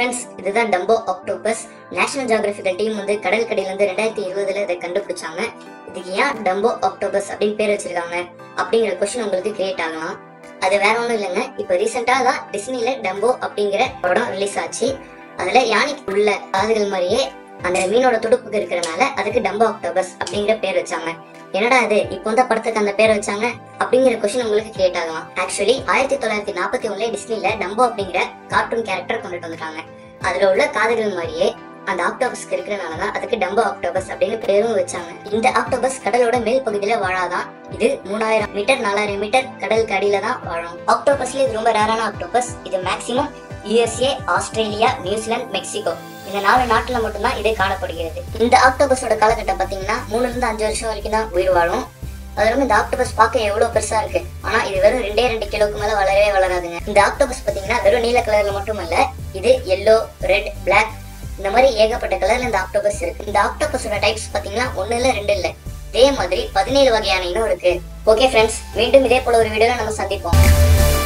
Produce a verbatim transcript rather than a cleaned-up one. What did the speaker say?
Friends, இதுதான் Dumbo octopus. National geographical team வந்து கடல் கடியில இருந்து ரெண்டாயிரத்தி இருபதுல இதை கண்டுபிடிச்சாங்க. இதுக்கு ஏன் டம்போ ஆக்டோபஸ் அப்படின்னு பேர் வச்சிருக்காங்க அப்படிங்கிற கொஸ்டின் உங்களுக்கு கிரியேட் ஆகலாம். அது வேற ஒன்றும் இல்லைங்க. இப்போ ரீசெண்டா தான் டிஸ்னில டம்போ அப்படிங்கிற படம் ரிலீஸ் ஆச்சு. அதுல யானைக்கு உள்ள காதுகள் மாதிரியே அந்த மீனோட துடுப்புக்கு இருக்கிறனால அதுக்கு டம்போ ஆக்டோபஸ் அப்படிங்கிற பேர் வச்சாங்க. என்னடா இது இப்போ தான் படத்துக்கு அந்த பேர் வச்சாங்க அப்படிங்கிற கொஸ்டின் உங்களுக்கு கிரியேட் ஆகலாம். ஆக்சுவலி ஆயிரத்தி தொள்ளாயிரத்தி நாற்பத்தி ஒண்ணுல டிஸ்னில டம்போ அப்படிங்கிற கார்ட்டூன் கேரக்டர் கொண்டுட்டு வந்துட்டாங்க. அதுல உள்ள காதுகள் மாதிரியே அந்த ஆக்டோபஸ்க்கு இருக்கிறனாலதான் அதுக்கு டம்போ ஆக்டோபஸ் அப்படின்னு பேரும் வச்சாங்க. இந்த ஆக்டோபஸ் கடலோட மேல் பகுதியில வாழாதான். இது மூணாயிரம் மீட்டர் நாலாயிரம் மீட்டர் கடலுக்கு அடியில தான் வாழும். ஆக்டோபஸ்ல இது ரொம்ப ரேரான ஆக்டோபஸ். இது மேக்சிமம் யூஎஸ்ஏ, ஆஸ்திரேலியா, நியூசிலாந்து, மெக்சிகோ இந்த நாலு நாட்டுல மட்டும்தான் இது காணப்படுகிறது. இந்த ஆக்டோபஸோட காலகட்டம் பாத்தீங்கன்னா மூணுல இருந்து அஞ்சு வருஷம் வரைக்கும் தான் உயிர் வாழும். அது ரொம்ப இந்த ஆக்டோபஸ் பார்க்க எவ்வளவு பெருசா இருக்கு. ஆனா இது வெறும் ரெண்டே ரெண்டு கிலோக்கு மேல வளரவே வளராதுங்க. இந்த ஆக்டோபஸ் பாத்தீங்கன்னா வெறும் நீல கலர்ல மட்டும் இல்ல, இது எல்லோ, ரெட், பிளாக் இந்த மாதிரி ஏகப்பட்ட கலர்ல இந்த ஆக்டோபஸ் இருக்கு. இந்த ஆக்டோபஸோட டைப்ஸ் பாத்தீங்கன்னா ஒண்ணு இல்ல ரெண்டு இல்ல, இதே மாதிரி பதினேழு வகையான இனம் இருக்கு. ஓகே ஃப்ரெண்ட்ஸ், மீண்டும் இதே போல ஒரு வீடியோல நம்ம சந்திப்போம்.